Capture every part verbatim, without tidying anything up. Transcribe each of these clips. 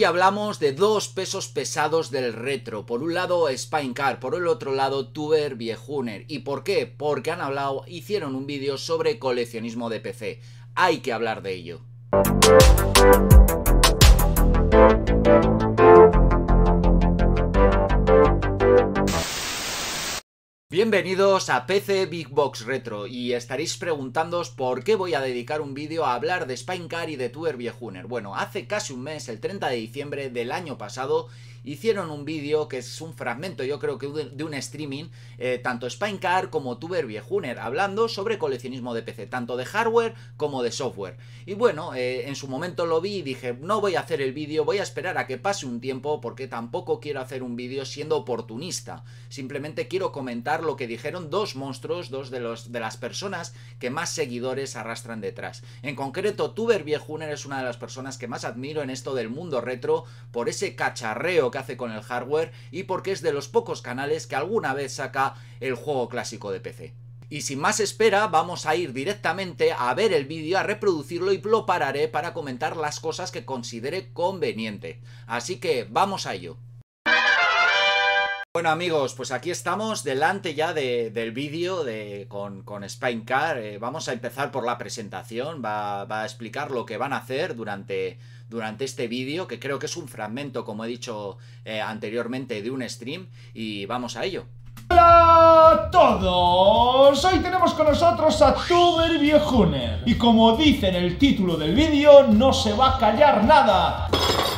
hablamos de dos pesos pesados del retro. Por un lado Spinecar, por el otro lado Tuber Viejuner. ¿Y por qué? Porque han hablado, hicieron un vídeo sobre coleccionismo de P C. Hay que hablar de ello. Bienvenidos a P C Big Box Retro, y estaréis preguntándoos por qué voy a dedicar un vídeo a hablar de Spinecar y de Tuber Viejuner. Bueno, hace casi un mes, el treinta de diciembre del año pasado, hicieron un vídeo que es un fragmento, yo creo que de un streaming, eh, tanto Spinecar como Tuber Viejuner, hablando sobre coleccionismo de P C, tanto de hardware como de software. Y bueno, eh, en su momento lo vi y dije, no voy a hacer el vídeo, voy a esperar a que pase un tiempo, porque tampoco quiero hacer un vídeo siendo oportunista. Simplemente quiero comentar lo que dijeron dos monstruos, dos de, los, de las personas que más seguidores arrastran detrás. En concreto, Tuber Viejuner es una de las personas que más admiro en esto del mundo retro, por ese cacharreo que hace con el hardware y porque es de los pocos canales que alguna vez saca el juego clásico de P C. Y sin más espera, vamos a ir directamente a ver el vídeo, a reproducirlo, y lo pararé para comentar las cosas que considere conveniente. Así que vamos a ello. Bueno amigos, pues aquí estamos delante ya de, del vídeo de, con, con Spinecar. Eh, vamos a empezar por la presentación, va, va a explicar lo que van a hacer durante, durante este vídeo, que creo que es un fragmento, como he dicho eh, anteriormente, de un stream, y vamos a ello. Hola a todos, hoy tenemos con nosotros a Tuber Viejuner, y como dice en el título del vídeo, no se va a callar nada.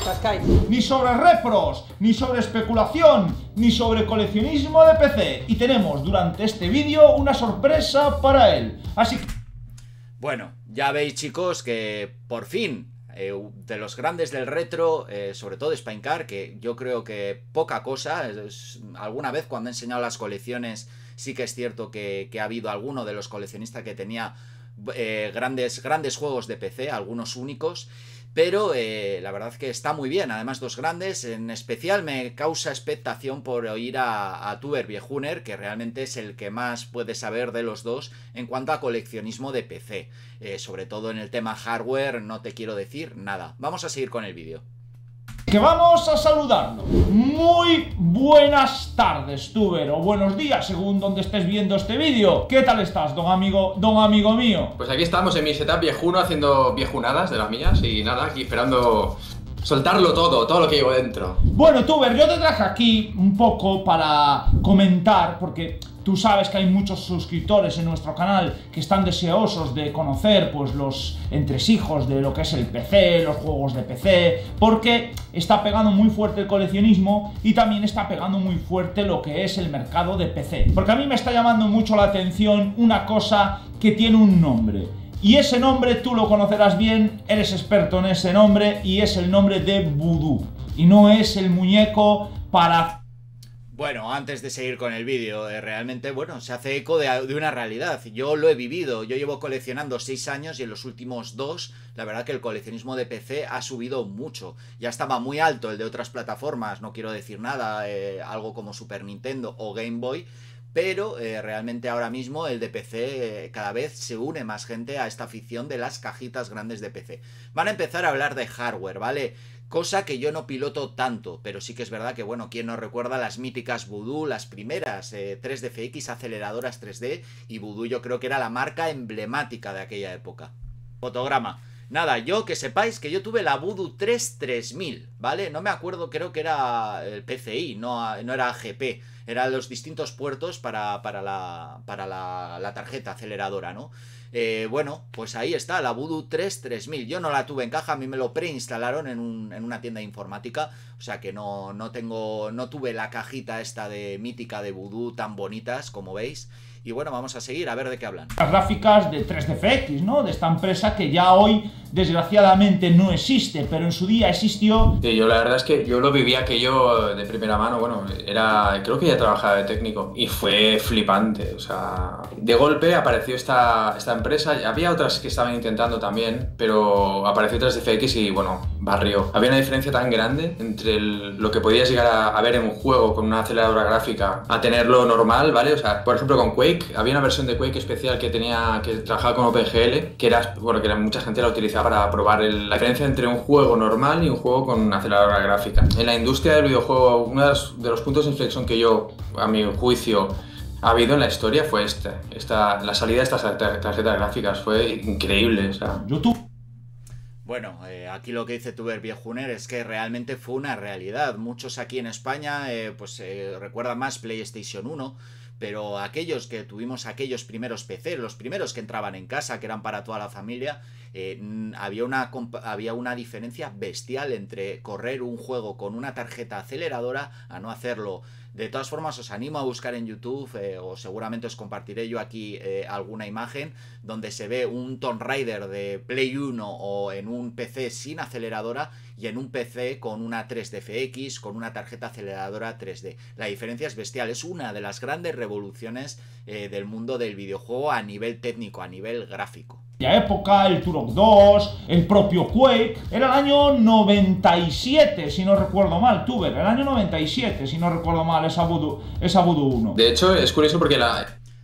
Ni sobre repros, ni sobre especulación, ni sobre coleccionismo de P C. Y tenemos durante este vídeo una sorpresa para él. Así que... Bueno, ya veis chicos que por fin, eh, de los grandes del retro, eh, sobre todo Spinecar, que yo creo que poca cosa, es, es, alguna vez cuando he enseñado las colecciones sí que es cierto que, que ha habido alguno de los coleccionistas que tenía eh, grandes, grandes juegos de P C, algunos únicos. Pero eh, la verdad que está muy bien, además dos grandes. En especial me causa expectación por oír a, a Tuber Viejuner, que realmente es el que más puede saber de los dos en cuanto a coleccionismo de P C. Eh, sobre todo en el tema hardware no te quiero decir nada. Vamos a seguir con el vídeo. Que vamos a saludarlo. Muy buenas tardes, Tuber, o buenos días, según donde estés viendo este vídeo. ¿Qué tal estás, don amigo, don amigo mío? Pues aquí estamos en mi setup viejuno, haciendo viejunadas de las mías, y nada, aquí esperando soltarlo todo, todo lo que llevo dentro. Bueno, Tuber, yo te traje aquí un poco para comentar, porque tú sabes que hay muchos suscriptores en nuestro canal que están deseosos de conocer pues los entresijos de lo que es el P C, los juegos de P C, porque está pegando muy fuerte el coleccionismo y también está pegando muy fuerte lo que es el mercado de P C. Porque a mí me está llamando mucho la atención una cosa que tiene un nombre. Y ese nombre tú lo conocerás bien, eres experto en ese nombre, y es el nombre de Voodoo. Y no es el muñeco para... Bueno, antes de seguir con el vídeo, eh, realmente, bueno, se hace eco de, de una realidad. Yo lo he vivido, yo llevo coleccionando seis años y en los últimos dos, la verdad que el coleccionismo de P C ha subido mucho. Ya estaba muy alto el de otras plataformas, no quiero decir nada, eh, algo como Super Nintendo o Game Boy, pero eh, realmente ahora mismo el de P C eh, cada vez se une más gente a esta afición de las cajitas grandes de P C. Van a empezar a hablar de hardware, ¿vale? Cosa que yo no piloto tanto, pero sí que es verdad que, bueno, ¿quién no recuerda las míticas Voodoo, las primeras eh, tres D F X, aceleradoras tres D? Y Voodoo yo creo que era la marca emblemática de aquella época. Fotograma. Nada, yo que sepáis que yo tuve la Voodoo tres tres mil, ¿vale? No me acuerdo, creo que era el P C I, no, no era G P. Eran los distintos puertos para, para, la, para la, la tarjeta aceleradora, ¿no? Eh, bueno, pues ahí está, la Voodoo tres tres mil. Yo no la tuve en caja, a mí me lo preinstalaron en, un, en una tienda de informática. O sea que no, no tengo, no tuve la cajita esta de mítica de Voodoo tan bonitas como veis. Y bueno, vamos a seguir a ver de qué hablan. Las gráficas de tres D F X, ¿no? De esta empresa que ya hoy, desgraciadamente, no existe, pero en su día existió. Sí, yo la verdad es que yo lo viví aquello de primera mano, bueno, era, creo que ya trabajaba de técnico, y fue flipante, o sea, de golpe apareció esta, esta empresa, había otras que estaban intentando también, pero apareció tres D F X y, bueno, barrió. Había una diferencia tan grande entre el, lo que podías llegar a, a ver en un juego con una aceleradora gráfica a tenerlo normal, ¿vale? O sea, por ejemplo, con Quake Quake, había una versión de Quake especial que tenía que trabajaba con OpenGL, que era, bueno, que era, mucha gente la utilizaba para probar el, la diferencia entre un juego normal y un juego con aceleradora gráfica. En la industria del videojuego, uno de los, de los puntos de inflexión que yo, a mi juicio, ha habido en la historia fue este. Esta, la salida de estas tarjetas gráficas fue increíble. O sea. YouTube. Bueno, eh, aquí lo que dice Tuber Viejuner es que realmente fue una realidad. Muchos aquí en España eh, pues eh, recuerdan más PlayStation uno, pero aquellos que tuvimos aquellos primeros P C, los primeros que entraban en casa, que eran para toda la familia, eh, había, una, había una diferencia bestial entre correr un juego con una tarjeta aceleradora a no hacerlo. De todas formas, os animo a buscar en YouTube, eh, o seguramente os compartiré yo aquí eh, alguna imagen donde se ve un Tomb Raider de Play uno o en un P C sin aceleradora y en un P C con una tres D F X, con una tarjeta aceleradora tres D. La diferencia es bestial, es una de las grandes revoluciones eh, del mundo del videojuego a nivel técnico, a nivel gráfico. La época, el Turok dos, el propio Quake, era el año noventa y siete, si no recuerdo mal, Tuber, el año noventa y siete, si no recuerdo mal, esa Voodoo, esa Voodoo uno. De hecho, es curioso porque la...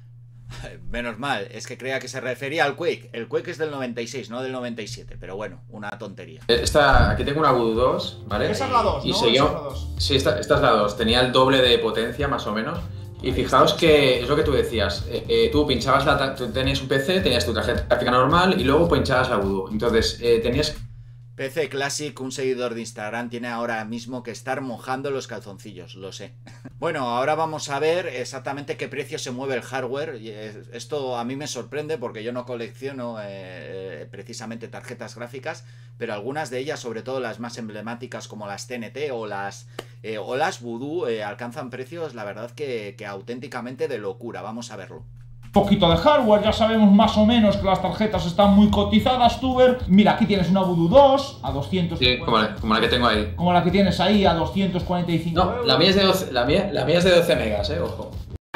Menos mal, es que creía que se refería al Quake. El Quake es del noventa y seis, no del noventa y siete, pero bueno, una tontería. Esta, aquí tengo una Voodoo dos, ¿vale? Esa es la dos, y ¿no? seguía... Esa es la dos. Sí, esta, esta es la dos, tenía el doble de potencia más o menos. Y fijaos que es lo que tú decías, eh, eh, tú pinchabas la, tú tenías un P C, tenías tu tarjeta gráfica normal y luego pinchabas la Voodoo. Entonces eh, tenías... P C Classic, un seguidor de Instagram, tiene ahora mismo que estar mojando los calzoncillos, lo sé. Bueno, ahora vamos a ver exactamente qué precio se mueve el hardware. Esto a mí me sorprende porque yo no colecciono eh, precisamente tarjetas gráficas, pero algunas de ellas, sobre todo las más emblemáticas como las T N T o las, eh, o las Voodoo, eh, alcanzan precios, la verdad, que, que auténticamente de locura. Vamos a verlo. Poquito de hardware, ya sabemos más o menos que las tarjetas están muy cotizadas, Tuber. Mira, aquí tienes una Voodoo dos a doscientos cincuenta. Sí, como la, como la que tengo ahí. Como la que tienes ahí a doscientos cuarenta y cinco No, euros. la mía es de doce, la mía, la mía es de doce megas, eh, ojo.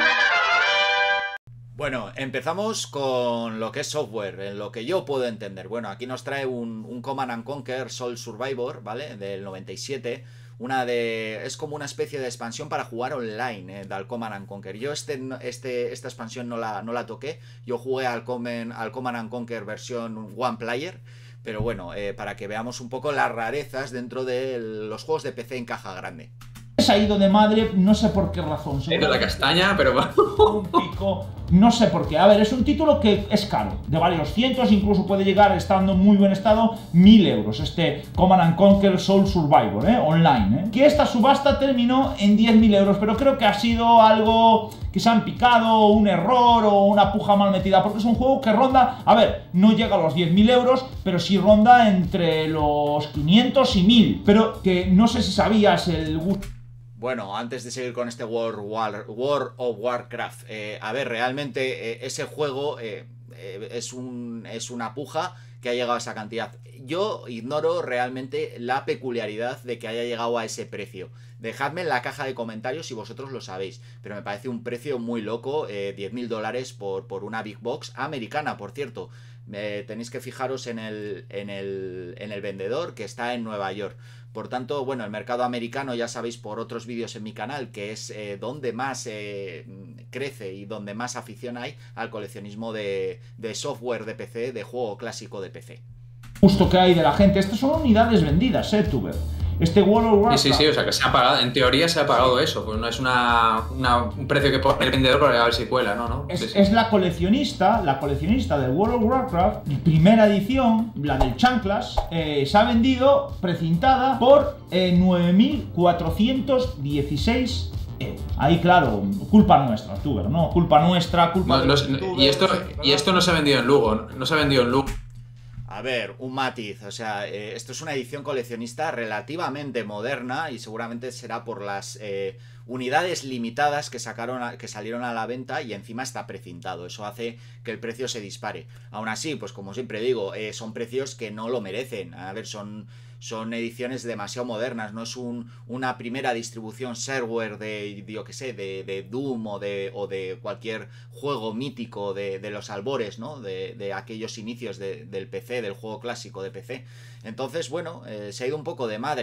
Bueno, empezamos con lo que es software, en lo que yo puedo entender. Bueno, aquí nos trae un, un Command and Conquer Soul Survivor, ¿vale? Del noventa y siete. Una de... es como una especie de expansión para jugar online, eh, del Command and Conquer. Yo este, este, esta expansión no la, no la toqué. Yo jugué al Command, al Command and Conquer versión One Player. Pero bueno, eh, para que veamos un poco las rarezas dentro de los juegos de P C en caja grande. Se ha ido de madre, no sé por qué razón. He ido la castaña, pero bueno. Un pico, no sé por qué. A ver, es un título que es caro, de varios cientos, incluso puede llegar, estando en muy buen estado, mil euros. Este Command and Conquer Soul Survivor, ¿eh? Online, ¿eh? Que esta subasta terminó en diez mil euros, pero creo que ha sido algo que se han picado, un error o una puja mal metida, porque es un juego que ronda, a ver, no llega a los diez mil euros, pero sí ronda entre los quinientos y mil. Pero que no sé si sabías el gusto. Bueno, antes de seguir con este World, War, World of Warcraft, eh, a ver, realmente eh, ese juego eh, eh, es, un, es una puja que ha llegado a esa cantidad. Yo ignoro realmente la peculiaridad de que haya llegado a ese precio. Dejadme en la caja de comentarios si vosotros lo sabéis, pero me parece un precio muy loco, eh, diez mil dólares por, por una Big Box americana, por cierto. Eh, tenéis que fijaros en el, en, el, en el vendedor, que está en Nueva York. Por tanto, bueno, el mercado americano, ya sabéis por otros vídeos en mi canal, que es eh, donde más eh, crece y donde más afición hay al coleccionismo de, de software de P C, de juego clásico de P C. Gusto que hay de la gente. Estas son unidades vendidas, eh, Tuber. Este World of Warcraft. Sí, sí, sí, o sea que se ha pagado, en teoría se ha pagado eso, pues no es una, una, un precio que pone el vendedor para ver si cuela, ¿no? ¿no? Es, Sí, sí. es la coleccionista, la coleccionista del World of Warcraft, primera edición, la del Chanclas, eh, se ha vendido precintada por eh, nueve mil cuatrocientos dieciséis euros. Ahí, claro, culpa nuestra, Tuber, ¿no? Culpa nuestra, culpa No, de no, los no, youtubers, y, esto, ¿verdad? y esto no se ha vendido en Lugo, no, no se ha vendido en Lugo. A ver, un matiz, o sea, eh, esto es una edición coleccionista relativamente moderna y seguramente será por las eh, unidades limitadas que sacaron a, que salieron a la venta y encima está precintado. Eso hace que el precio se dispare. Aún así, pues como siempre digo, eh, son precios que no lo merecen. A ver, son... son ediciones demasiado modernas, no es un, una primera distribución shareware de, yo que sé, de, de Doom o de, o de cualquier juego mítico de, de los albores, ¿no? De, de aquellos inicios de, del P C, del juego clásico de P C. Entonces, bueno, eh, se ha ido un poco de madre.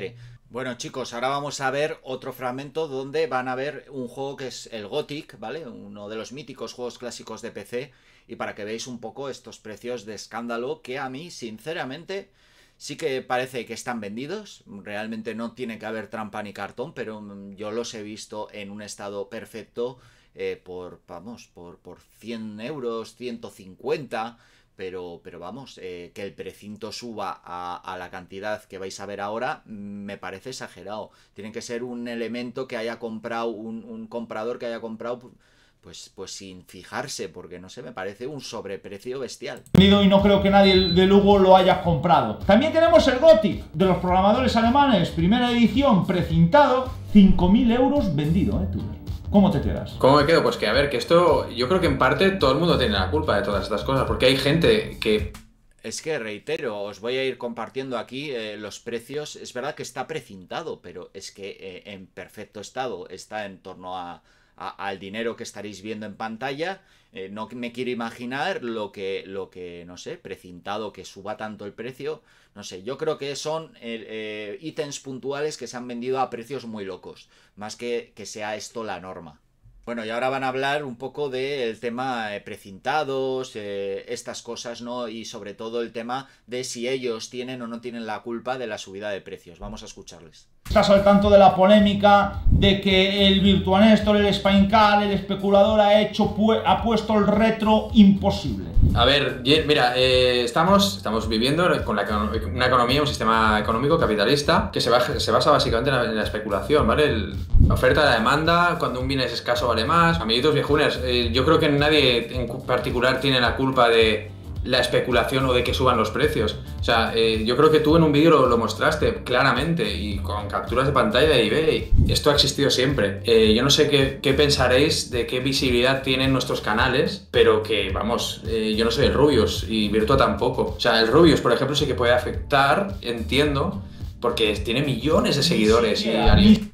Bueno, chicos, ahora vamos a ver otro fragmento donde van a ver un juego que es el Gothic, ¿vale? Uno de los míticos juegos clásicos de P C, y para que veáis un poco estos precios de escándalo que a mí, sinceramente, sí que parece que están vendidos. Realmente no tiene que haber trampa ni cartón, pero yo los he visto en un estado perfecto eh, por, vamos, por, por cien euros, ciento cincuenta... Pero, pero vamos, eh, que el precinto suba a, a la cantidad que vais a ver ahora me parece exagerado. Tiene que ser un elemento que haya comprado, un, un comprador que haya comprado pues, pues sin fijarse, porque no sé, me parece un sobreprecio bestial. Y no creo que nadie de Lugo lo haya comprado. También tenemos el Gothic de los programadores alemanes, primera edición, precintado, cinco mil euros vendido, ¿eh, tú? ¿Cómo te quedas? ¿Cómo me quedo? Pues que a ver, que esto, yo creo que en parte todo el mundo tiene la culpa de todas estas cosas, porque hay gente que... Es que reitero, os voy a ir compartiendo aquí eh, los precios. Es verdad que está precintado, pero es que eh, en perfecto estado está en torno a, a, al dinero que estaréis viendo en pantalla. Eh, no me quiero imaginar lo que, lo que, no sé, precintado, que suba tanto el precio. No sé, yo creo que son eh, eh, ítems puntuales que se han vendido a precios muy locos, más que que sea esto la norma. Bueno, y ahora van a hablar un poco del tema eh, precintados, eh, estas cosas, ¿no? Y sobre todo el tema de si ellos tienen o no tienen la culpa de la subida de precios. Vamos a escucharles. Estás al tanto de la polémica de que el Virtua Nestor, el Spinecart, el especulador ha hecho ha puesto el retro imposible. A ver, mira, eh, estamos, estamos viviendo con la, una economía, un sistema económico capitalista que se, va, se basa básicamente en la, en la especulación, ¿vale? El, la oferta, la demanda, cuando un bien es escaso vale más. Amiguitos viejuners, eh, yo creo que nadie en particular tiene la culpa de la especulación o de que suban los precios. O sea, eh, yo creo que tú en un vídeo lo, lo mostraste claramente y con capturas de pantalla de eBay. Esto ha existido siempre. Eh, yo no sé qué, qué pensaréis de qué visibilidad tienen nuestros canales, pero que, vamos, eh, yo no soy el Rubius y Virtua tampoco. O sea, el Rubius, por ejemplo, sí que puede afectar, entiendo, porque tiene millones de seguidores. Sí, y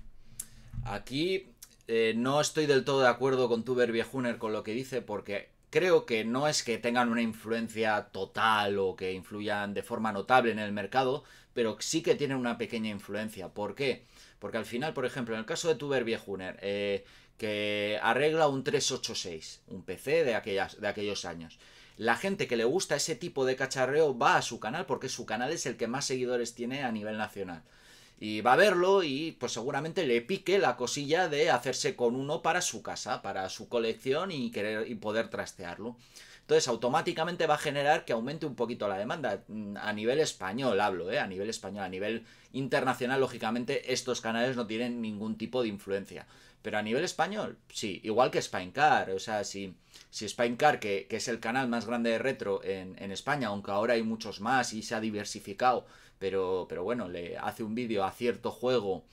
aquí eh, no estoy del todo de acuerdo con Tuber Viejuner con lo que dice, porque creo que no es que tengan una influencia total o que influyan de forma notable en el mercado, pero sí que tienen una pequeña influencia. ¿Por qué? Porque al final, por ejemplo, en el caso de Tuber Viejuner, eh, que arregla un trescientos ochenta y seis, un P C de, aquellas, de aquellos años, la gente que le gusta ese tipo de cacharreo va a su canal porque su canal es el que más seguidores tiene a nivel nacional. Y va a verlo y pues seguramente le pique la cosilla de hacerse con uno para su casa, para su colección y querer y poder trastearlo. Entonces automáticamente va a generar que aumente un poquito la demanda. A nivel español hablo, ¿eh? A nivel español, a nivel internacional, lógicamente, estos canales no tienen ningún tipo de influencia. Pero a nivel español, sí, igual que Spinecart. O sea, si, si Spinecart, que, que es el canal más grande de retro en, en España, aunque ahora hay muchos más y se ha diversificado, pero, pero bueno, le hace un vídeo a cierto juego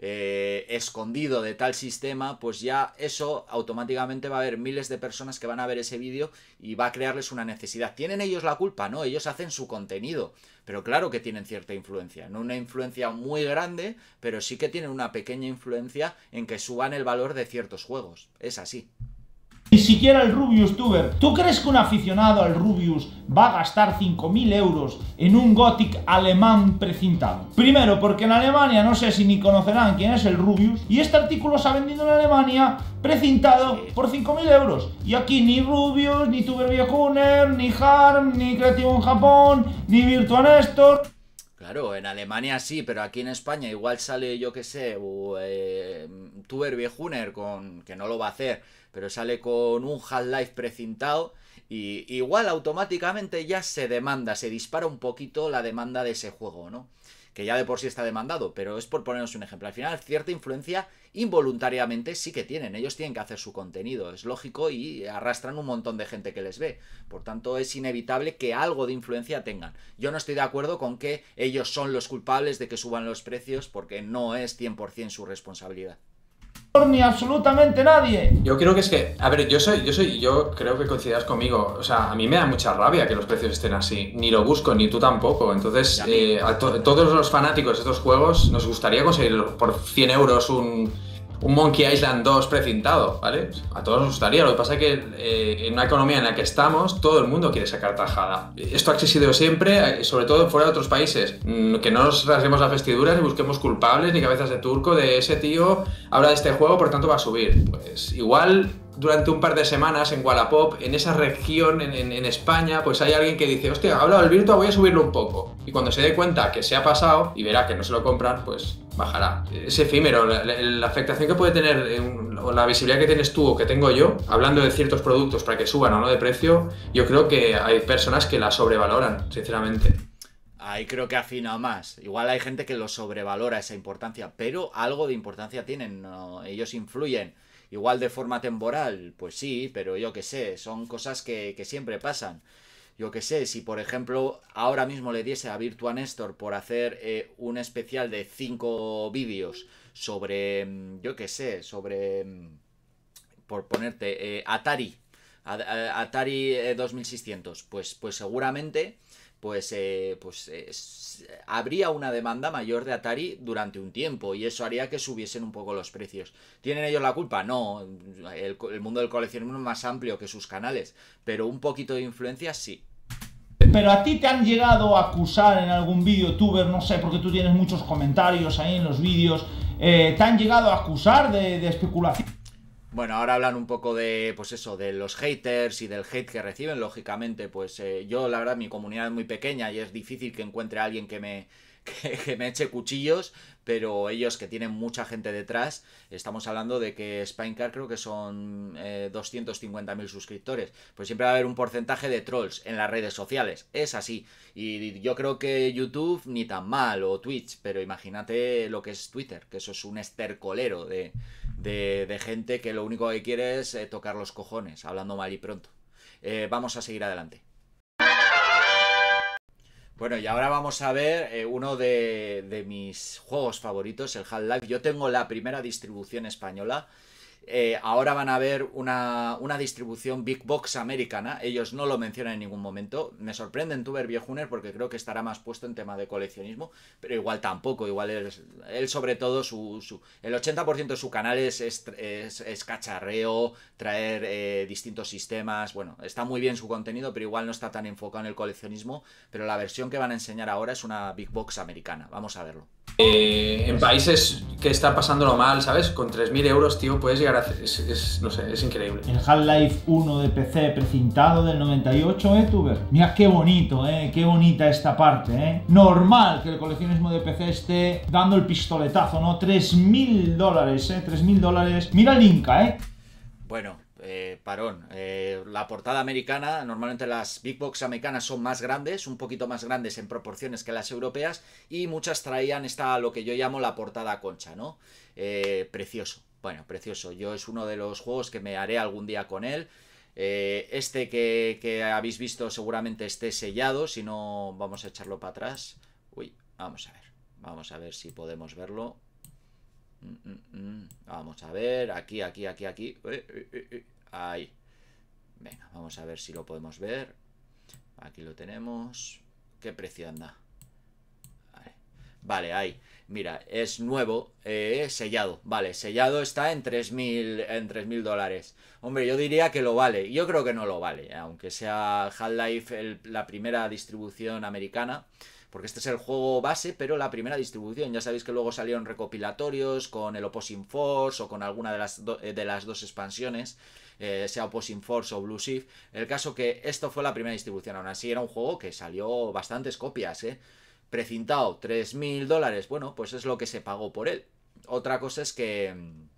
eh, escondido de tal sistema, pues ya eso automáticamente va a haber miles de personas que van a ver ese vídeo y va a crearles una necesidad. ¿Tienen ellos la culpa? No, ellos hacen su contenido, pero claro que tienen cierta influencia, no una influencia muy grande, pero sí que tienen una pequeña influencia en que suban el valor de ciertos juegos, es así. Ni siquiera el Rubius Tuber. ¿Tú crees que un aficionado al Rubius va a gastar cinco mil euros en un Gothic alemán precintado? Primero, porque en Alemania no sé si ni conocerán quién es el Rubius, y este artículo se ha vendido en Alemania precintado por cinco mil euros. Y aquí ni Rubius, ni Tuber Viejuner, ni Harm, ni Creativo en Japón, ni Virtua Nestor. Claro, en Alemania sí, pero aquí en España igual sale, yo que sé, o, eh, Tuber Viejuner, con, que no lo va a hacer, pero sale con un Half-Life precintado y igual automáticamente ya se demanda, se dispara un poquito la demanda de ese juego, ¿no? Que ya de por sí está demandado, pero es por ponernos un ejemplo. Al final, cierta influencia involuntariamente sí que tienen. Ellos tienen que hacer su contenido, es lógico, y arrastran un montón de gente que les ve. Por tanto, es inevitable que algo de influencia tengan. Yo no estoy de acuerdo con que ellos son los culpables de que suban los precios, porque no es cien por cien su responsabilidad. Ni absolutamente nadie. Yo creo que es que, a ver, yo soy, yo soy, yo creo que coincidas conmigo. O sea, a mí me da mucha rabia que los precios estén así. Ni lo busco, ni tú tampoco. Entonces, eh, a to todos los fanáticos de estos juegos nos gustaría conseguir por cien euros un, un Monkey Island dos precintado, ¿vale? A todos nos gustaría, lo que pasa es que eh, en una economía en la que estamos, todo el mundo quiere sacar tajada. Esto ha existido siempre, sobre todo fuera de otros países. Que no nos rasguemos las vestiduras ni busquemos culpables ni cabezas de turco de ese tío habla de este juego, por tanto va a subir. Pues igual durante un par de semanas en Wallapop, en esa región, en, en, en España, pues hay alguien que dice, hostia, ha hablado del Virtua, voy a subirlo un poco. Y cuando se dé cuenta que se ha pasado y verá que no se lo compran, pues bajará. Es efímero, la, la, la afectación que puede tener, en, o la visibilidad que tienes tú o que tengo yo, hablando de ciertos productos para que suban o no de precio, yo creo que hay personas que la sobrevaloran, sinceramente. Ahí creo que afina más. Igual hay gente que lo sobrevalora esa importancia, pero algo de importancia tienen, ¿no? Ellos influyen. Igual de forma temporal, pues sí, pero yo qué sé, son cosas que, que siempre pasan. Yo qué sé, si por ejemplo ahora mismo le diese a Virtua Nestor por hacer eh, un especial de cinco vídeos sobre, yo qué sé, sobre, por ponerte, eh, Atari, Atari eh, dos mil seiscientos, pues, pues seguramente... pues, eh, pues eh, habría una demanda mayor de Atari durante un tiempo y eso haría que subiesen un poco los precios. ¿Tienen ellos la culpa? No, el, el mundo del coleccionismo es más amplio que sus canales, pero un poquito de influencia sí. Pero a ti te han llegado a acusar en algún vídeo, youtuber, no sé, porque tú tienes muchos comentarios ahí en los vídeos, eh, ¿te han llegado a acusar de, de especulación? Bueno, ahora hablan un poco de, pues eso, de los haters y del hate que reciben, lógicamente, pues eh, yo, la verdad, mi comunidad es muy pequeña y es difícil que encuentre a alguien que me, que, que me eche cuchillos, pero ellos que tienen mucha gente detrás, estamos hablando de que Spinecart creo que son eh, doscientos cincuenta mil suscriptores, pues siempre va a haber un porcentaje de trolls en las redes sociales, es así, y yo creo que YouTube ni tan mal, o Twitch, pero imagínate lo que es Twitter, que eso es un estercolero de... De, de gente que lo único que quiere es eh, tocar los cojones, hablando mal y pronto. Eh, vamos a seguir adelante. Bueno, y ahora vamos a ver eh, uno de, de mis juegos favoritos, el Half-Life. Yo tengo la primera distribución española. Eh, ahora van a ver una, una distribución Big Box americana. Ellos no lo mencionan en ningún momento. Me sorprende en Tuber Viejuner porque creo que estará más puesto en tema de coleccionismo, pero igual tampoco. Igual él, él sobre todo, su, su, el ochenta por ciento de su canal es, es, es, es cacharreo, traer eh, distintos sistemas. Bueno, está muy bien su contenido, pero igual no está tan enfocado en el coleccionismo. Pero la versión que van a enseñar ahora es una Big Box americana. Vamos a verlo. Eh, en países que están pasándolo mal, ¿sabes? Con tres mil euros, tío, puedes llegar a hacer... Es, es, no sé, es increíble. El Half-Life uno de P C precintado del noventa y ocho, ¿eh, Tuber? Mira qué bonito, ¿eh? Qué bonita esta parte, ¿eh? Normal que el coleccionismo de P C esté dando el pistoletazo, ¿no? tres mil dólares, ¿eh? tres mil dólares. Mira el Inca, ¿eh? Bueno... Eh, parón, eh, la portada americana, normalmente las Big Box americanas son más grandes, un poquito más grandes en proporciones que las europeas, y muchas traían esta, lo que yo llamo la portada concha, ¿no? Eh, precioso, bueno, precioso, yo es uno de los juegos que me haré algún día con él. Eh, este que, que habéis visto seguramente esté sellado, si no vamos a echarlo para atrás. Uy, vamos a ver, vamos a ver si podemos verlo. Mm, mm, mm. Vamos a ver, aquí, aquí, aquí, aquí. Eh, eh, eh. Ahí. Venga, vamos a ver si lo podemos ver. Aquí lo tenemos. ¿Qué precio anda? Vale, vale, ahí. Mira, es nuevo, eh, sellado. Vale, sellado está en tres mil en tres mil dólares. Hombre, yo diría que lo vale. Yo creo que no lo vale, aunque sea Half-Life la primera distribución americana. Porque este es el juego base, pero la primera distribución. Ya sabéis que luego salieron recopilatorios con el Opposing Force o con alguna de las, do, de las dos expansiones, eh, sea Opposing Force o Blue Shift. El caso que esto fue la primera distribución. Aún así era un juego que salió bastantes copias, ¿eh? Precintado, tres mil dólares. Bueno, pues es lo que se pagó por él. Otra cosa es que...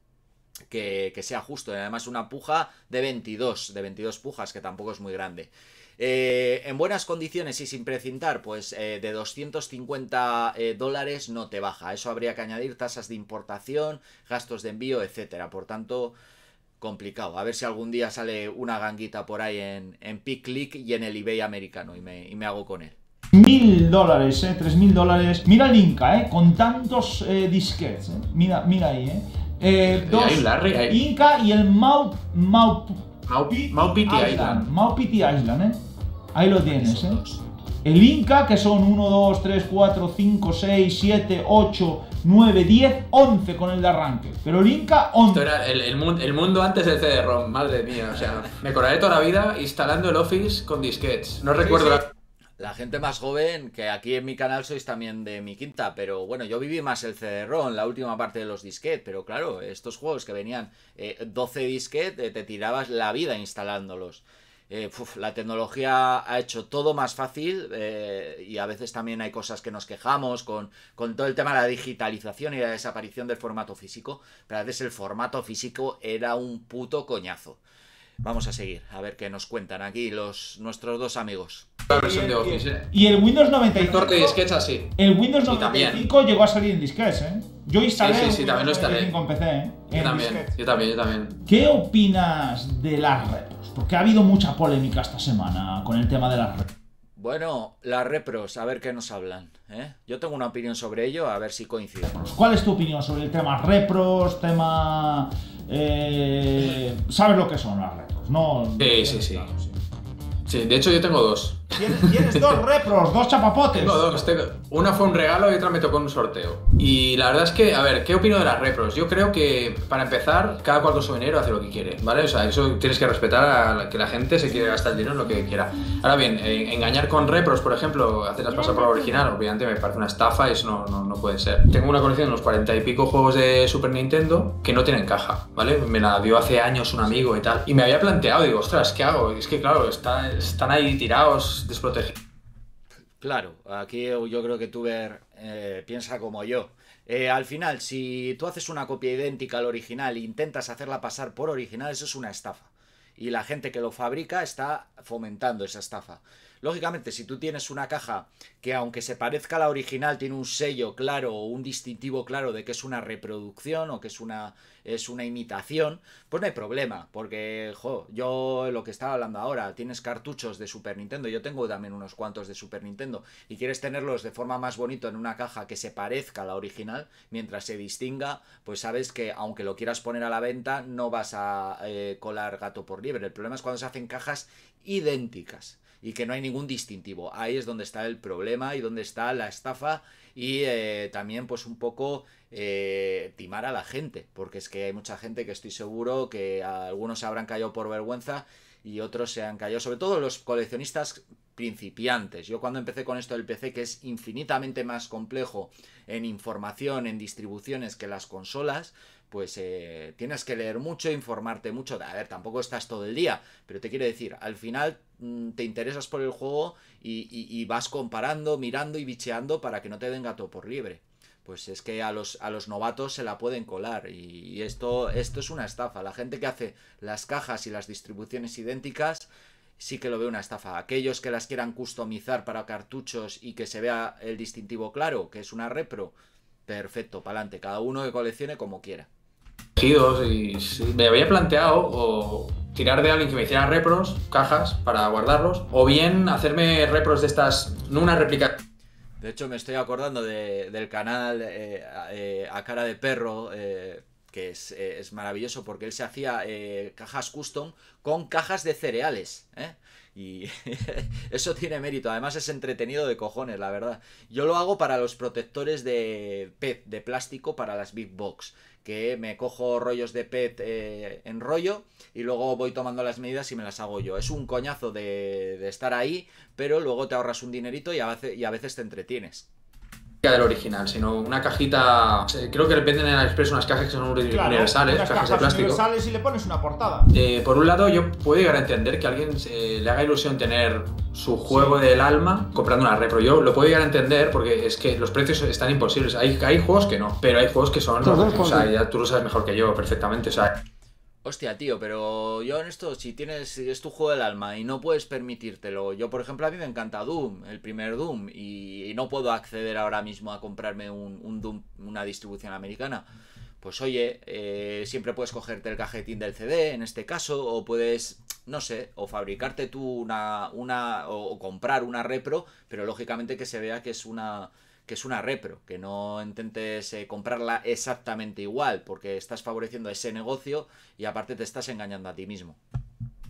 Que, que sea justo. Y además una puja de veintidós, de veintidós pujas, que tampoco es muy grande. Eh, en buenas condiciones y sin precintar, pues eh, de doscientos cincuenta eh, dólares no te baja. Eso habría que añadir tasas de importación, gastos de envío, etcétera. Por tanto, complicado. A ver si algún día sale una ganguita por ahí en, en Pick-Click y en el eBay americano y me, y me hago con él. Mil dólares, eh, tres mil dólares. Mira el Inca, eh, con tantos eh, disquets. Eh. Mira, mira ahí, eh. eh dos, hay Larry, hay... Inca y el Mau Mau Maupiti Island. Maupiti Island, eh. Ahí lo tienes, ¿eh? El Inca, que son uno, dos, tres, cuatro, cinco, seis, siete, ocho, nueve, diez, once con el de arranque. Pero el Inca, once. Esto era el, el, mundo, el mundo antes del C D ROM, madre mía. O sea, me correré toda la vida instalando el Office con disquetes. No recuerdo sí, sí. la... La gente más joven, que aquí en mi canal sois también de mi quinta, pero bueno, yo viví más el C D ROM, la última parte de los disquetes, pero claro, estos juegos que venían eh, doce disquetes, eh, te tirabas la vida instalándolos. Eh, uf, la tecnología ha hecho todo más fácil eh, y a veces también hay cosas que nos quejamos con, con todo el tema de la digitalización y la desaparición del formato físico, pero a veces el formato físico era un puto coñazo. Vamos a seguir, a ver qué nos cuentan aquí los nuestros dos amigos. La versión de Office, ¿eh? Y el Windows noventa y cinco... El torte de disquetes así. El Windows noventa y cinco sí, llegó a salir en disquetes, ¿eh? Yo instalé sí, sí, sí, el también lo Windows noventa y cinco en P C, ¿eh? Yo en también, disquetes. yo también, yo también. ¿Qué opinas de las repros? Porque ha habido mucha polémica esta semana con el tema de las repros. Bueno, las repros, a ver qué nos hablan, ¿eh? Yo tengo una opinión sobre ello, a ver si coincidimos. ¿Cuál es tu opinión sobre el tema repros, tema... Eh, ¿sabes lo que son las repros? No, sí, sí, sí. Claro, sí. Sí, de hecho yo tengo dos. ¿Tienes, tienes dos repros, dos chapapotes? Tengo dos, tengo... Una fue un regalo y otra me tocó en un sorteo. Y la verdad es que, a ver, ¿qué opino de las repros? Yo creo que, para empezar, cada cual con su dinero hace lo que quiere, ¿vale? O sea, eso tienes que respetar a que la gente se quiere gastar el dinero en lo que quiera. Ahora bien, eh, engañar con repros, por ejemplo, hacerlas pasar por la original, obviamente me parece una estafa y eso no, no, no puede ser. Tengo una colección de unos cuarenta y pico juegos de Super Nintendo que no tienen caja, ¿vale? Me la dio hace años un amigo y tal. Y me había planteado, digo, ostras, ¿qué hago? Es que, claro, está, están ahí tirados, desprotegidos. Claro, aquí yo creo que Tuber eh, piensa como yo. Eh, al final, si tú haces una copia idéntica al original e intentas hacerla pasar por original, eso es una estafa. Y la gente que lo fabrica está fomentando esa estafa. Lógicamente, si tú tienes una caja que, aunque se parezca a la original, tiene un sello claro o un distintivo claro de que es una reproducción o que es una, es una imitación, pues no hay problema. Porque, jo, yo lo que estaba hablando ahora, tienes cartuchos de Super Nintendo, yo tengo también unos cuantos de Super Nintendo, y quieres tenerlos de forma más bonita en una caja que se parezca a la original, mientras se distinga, pues sabes que aunque lo quieras poner a la venta, no vas a eh, colar gato por liebre. El problema es cuando se hacen cajas idénticas y que no hay ningún distintivo. Ahí es donde está el problema y donde está la estafa y eh, también pues un poco eh, timar a la gente, porque es que hay mucha gente que estoy seguro que algunos se habrán caído por vergüenza y otros se han caído, sobre todo los coleccionistas principiantes. Yo cuando empecé con esto del P C, que es infinitamente más complejo en información, en distribuciones que las consolas, pues eh, tienes que leer mucho, informarte mucho. A ver, tampoco estás todo el día, pero te quiero decir, al final mmm, te interesas por el juego y, y, y vas comparando, mirando y bicheando para que no te den gato por liebre. Pues es que a los, a los novatos se la pueden colar y, y esto, esto es una estafa. La gente que hace las cajas y las distribuciones idénticas sí que lo veo una estafa. Aquellos que las quieran customizar para cartuchos y que se vea el distintivo claro, que es una repro, perfecto, para adelante. Cada uno que coleccione como quiera. Y me había planteado o tirar de alguien que me hiciera repros, cajas para guardarlos, o bien hacerme repros de estas, no una réplica. De hecho, me estoy acordando de, del canal eh, eh, A Cara de Perro, eh, que es, eh, es maravilloso porque él se hacía eh, cajas custom con cajas de cereales, ¿eh? Y eso tiene mérito, además es entretenido de cojones, la verdad. Yo lo hago para los protectores de P E T, de plástico, para las Big Box, que me cojo rollos de P E T eh, en rollo y luego voy tomando las medidas y me las hago yo. Es un coñazo de, de estar ahí, pero luego te ahorras un dinerito y a veces, y a veces te entretienes. Del original, sino una cajita. Creo que venden en AliExpress unas cajas que son claro, universales, unas cajas, cajas de plástico. universales y le pones una portada. Eh, por un lado, yo puedo llegar a entender que a alguien eh, le haga ilusión tener su juego sí. del alma comprando una repro. Yo lo puedo llegar a entender porque es que los precios están imposibles. Hay, hay juegos que no, pero hay juegos que son. No, o sea, ya tú lo sabes mejor que yo perfectamente. O sea. Hostia, tío, pero yo en esto, si tienes, si es tu juego del alma y no puedes permitírtelo, yo por ejemplo a mí me encanta Doom, el primer Doom, y, y no puedo acceder ahora mismo a comprarme un, un Doom, una distribución americana, pues oye, eh, siempre puedes cogerte el cajetín del C D en este caso, o puedes, no sé, o fabricarte tú una, una o, o comprar una repro, pero lógicamente que se vea que es una... que es una repro, que no intentes eh, comprarla exactamente igual, porque estás favoreciendo ese negocio y aparte te estás engañando a ti mismo.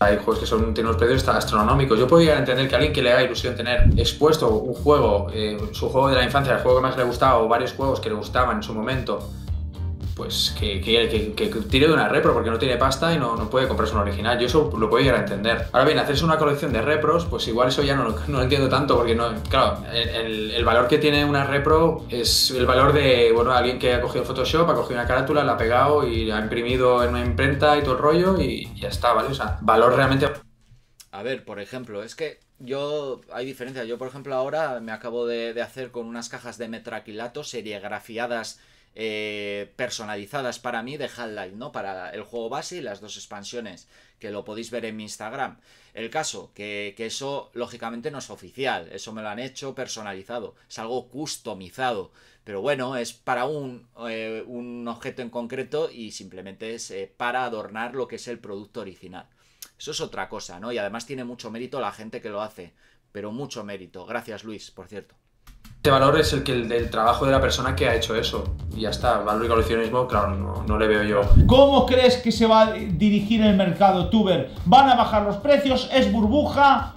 Hay juegos que son, tienen unos precios astronómicos. Yo puedo llegar a entender que a alguien que le haga ilusión tener expuesto un juego, eh, su juego de la infancia, el juego que más le gustaba, o varios juegos que le gustaban en su momento, pues que, que, que, que tire de una repro porque no tiene pasta y no, no puede comprarse un original. Yo eso lo puedo llegar a entender. Ahora bien, hacerse una colección de repros, pues igual eso ya no, no lo entiendo tanto porque no, claro, el, el valor que tiene una repro es el valor de, bueno, alguien que ha cogido Photoshop, ha cogido una carátula, la ha pegado y la ha imprimido en una imprenta y todo el rollo y ya está, ¿vale? O sea, valor realmente... A ver, por ejemplo, es que yo, hay diferencias. Yo, por ejemplo, ahora me acabo de, de hacer con unas cajas de metraquilato serigrafiadas, Eh, personalizadas para mí de Half-Life, ¿no? Para el juego base y las dos expansiones, que lo podéis ver en mi Instagram. El caso, que, que eso lógicamente no es oficial, eso me lo han hecho personalizado, es algo customizado, pero bueno, es para un, eh, un objeto en concreto y simplemente es eh, para adornar lo que es el producto original. Eso es otra cosa, ¿no? Y además tiene mucho mérito la gente que lo hace, pero mucho mérito. Gracias, Luis, por cierto. Este valor es el que el del trabajo de la persona que ha hecho eso. Y ya está. El valor y coleccionismo, claro, no, no le veo yo. ¿Cómo crees que se va a dirigir el mercado, Tuber? ¿Van a bajar los precios? ¿Es burbuja?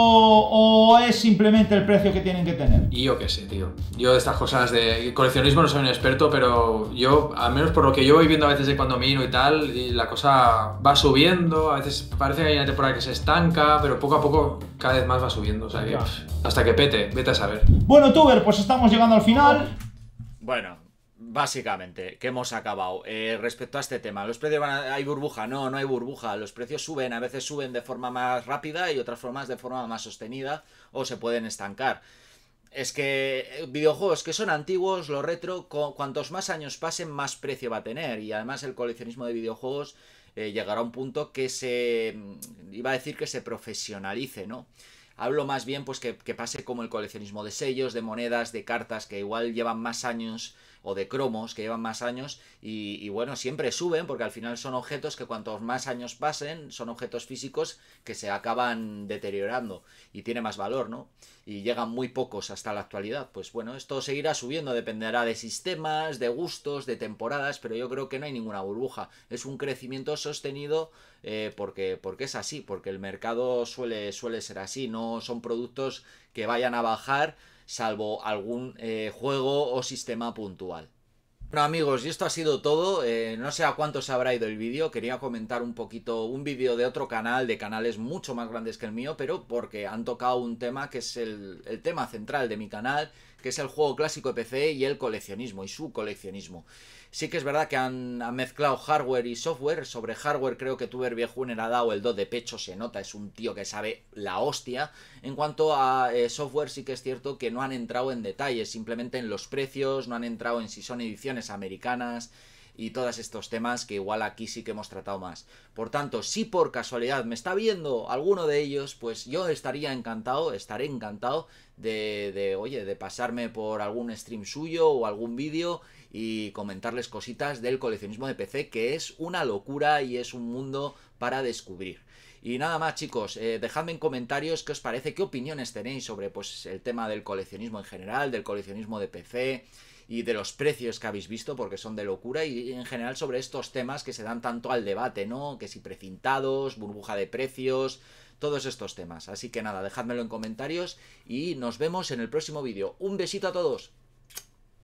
¿O, o es simplemente el precio que tienen que tener? Y yo qué sé, tío. Yo de estas cosas de coleccionismo no soy un experto, pero yo, al menos por lo que yo voy viendo a veces de cuando miro y tal, y la cosa va subiendo, a veces parece que hay una temporada que se estanca, pero poco a poco cada vez más va subiendo. O sea que pff, hasta que pete, vete a saber. Bueno, Tuber, pues estamos llegando al final. Bueno, básicamente, que hemos acabado. Eh, respecto a este tema, ¿los precios van a... ¿Hay burbuja? No, no hay burbuja. Los precios suben, a veces suben de forma más rápida y otras formas de forma más sostenida o se pueden estancar. Es que videojuegos que son antiguos, lo retro, cuantos más años pasen, más precio va a tener. Y además el coleccionismo de videojuegos eh, llegará a un punto que se... iba a decir que se profesionalice, ¿no? Hablo más bien pues que, que pase como el coleccionismo de sellos, de monedas, de cartas que igual llevan más años, o de cromos que llevan más años y, y bueno, siempre suben porque al final son objetos que cuantos más años pasen, son objetos físicos que se acaban deteriorando y tiene más valor, ¿no? Y llegan muy pocos hasta la actualidad. Pues bueno, esto seguirá subiendo, dependerá de sistemas, de gustos, de temporadas, pero yo creo que no hay ninguna burbuja. Es un crecimiento sostenido eh, porque, porque es así, porque el mercado suele, suele ser así, no son productos que vayan a bajar salvo algún eh, juego o sistema puntual. Bueno amigos, y esto ha sido todo, eh, no sé a cuánto se habrá ido el vídeo, quería comentar un poquito un vídeo de otro canal, de canales mucho más grandes que el mío, pero porque han tocado un tema que es el, el tema central de mi canal, que es el juego clásico de P C y el coleccionismo, y su coleccionismo. Sí que es verdad que han, han mezclado hardware y software. Sobre hardware creo que Tuber Viejunen ha dado el do de pecho, se nota, es un tío que sabe la hostia. En cuanto a eh, software sí que es cierto que no han entrado en detalles, simplemente en los precios, no han entrado en si son ediciones americanas y todos estos temas que igual aquí sí que hemos tratado más. Por tanto, si por casualidad me está viendo alguno de ellos, pues yo estaría encantado, estaré encantado de, de oye, de pasarme por algún stream suyo o algún vídeo y comentarles cositas del coleccionismo de P C, que es una locura y es un mundo para descubrir. Y nada más chicos, eh, dejadme en comentarios qué os parece, qué opiniones tenéis sobre pues, el tema del coleccionismo en general, del coleccionismo de P C y de los precios que habéis visto, porque son de locura, y en general sobre estos temas que se dan tanto al debate, ¿no? Que si precintados, burbuja de precios, todos estos temas. Así que nada, dejádmelo en comentarios y nos vemos en el próximo vídeo. Un besito a todos.